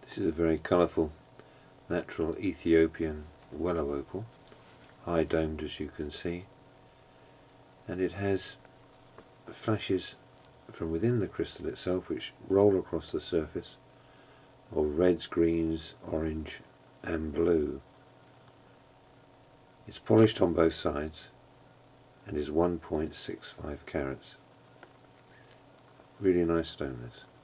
This is a very colourful natural Ethiopian Welo opal, high domed as you can see, and it has flashes from within the crystal itself which roll across the surface of reds, greens, orange and blue. It's polished on both sides and is 1.65 carats. Really nice stone this.